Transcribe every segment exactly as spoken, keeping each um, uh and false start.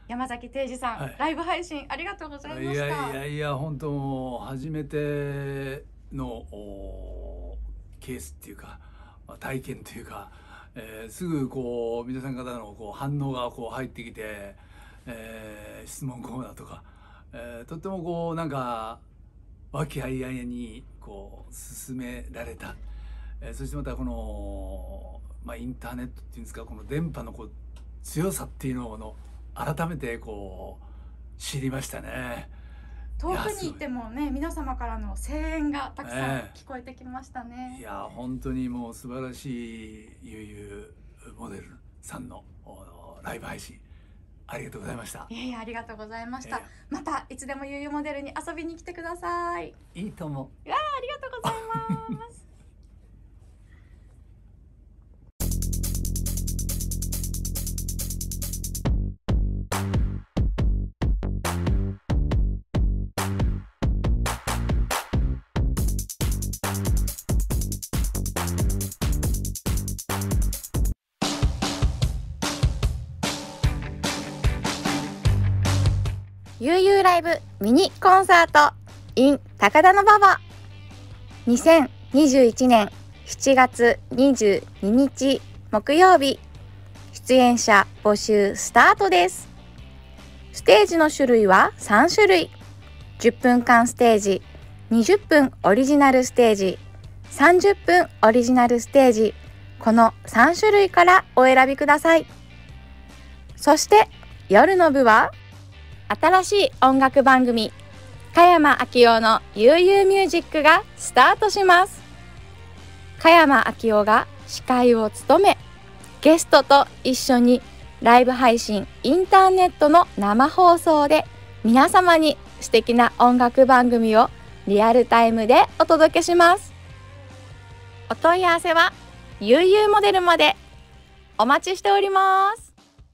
山崎定治さん、はい、ライブ配信ありがとうございました。 いやいやいや、本当もう初めてのケースっていうか体験というか、えー、すぐこう皆さん方のこう反応がこう入ってきて、えー、質問コーナーとか、えー、とってもこうなんか和気あいあいにこう進められた、えー、そしてまたこの、まあ、インターネットっていうんですか、この電波のこう強さっていうのを改めてこう知りましたね。 遠くにいてもね、皆様からの声援がたくさん聞こえてきましたね。 えー、いや本当にもう素晴らしいゆうゆうモデルさんのライブ配信ありがとうございました。 いやいや、ありがとうございました。えー、またいつでもゆうゆうモデルに遊びに来てください。 いいと思う。 いやありがとうございます。ゆうゆうライブミニコンサート in 高田馬場にせんにじゅういちねんしちがつにじゅうににち木曜日、出演者募集スタートです。ステージの種類はさんしゅるい。じゅっぷんかんステージ、にじゅっぷんオリジナルステージ、さんじゅっぷんオリジナルステージ、このさんしゅるいからお選びください。そして夜の部は新しい音楽番組加山昭夫のゆうゆうミュージックがスタートします。加山昭夫が司会を務め、ゲストと一緒にライブ配信インターネットの生放送で皆様に素敵な音楽番組をリアルタイムでお届けします。お問い合わせはゆうゆうモデルまでお待ちしております。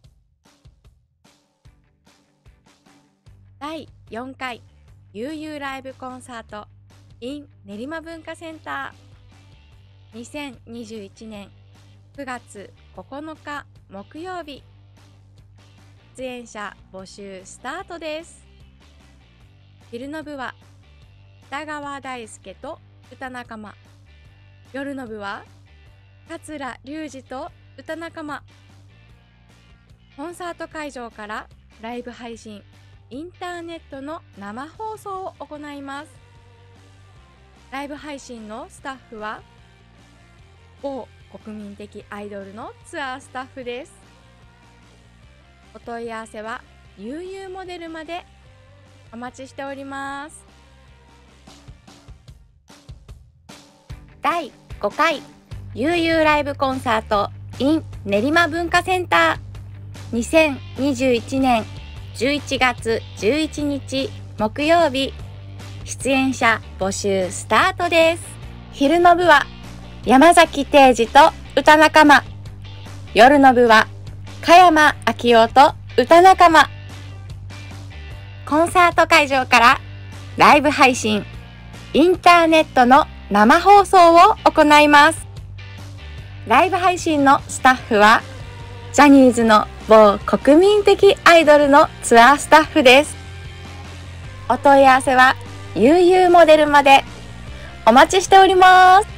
だいよんかいゆうゆうライブコンサート in 練馬文化センター、にせんにじゅういちねんくがつここのか木曜日、出演者募集スタートです。昼の部は北川大輔と歌仲間、夜の部は桂隆二と歌仲間。コンサート会場からライブ配信インターネットの生放送を行います。ライブ配信のスタッフは某国民的アイドルのツアースタッフです。お問い合わせはゆうゆうモデルまでお待ちしております。だいごかいゆうゆうライブコンサート in 練馬文化センター、にせんにじゅういちねんじゅういちがつじゅういちにち木曜日、出演者募集スタートです。昼の部は山崎定治と歌仲間、夜の部は加山昭夫と歌仲間。コンサート会場からライブ配信インターネットの生放送を行います。ライブ配信のスタッフはジャニーズの某国民的アイドルのツアースタッフです。お問い合わせはゆうゆうモデルまでお待ちしております。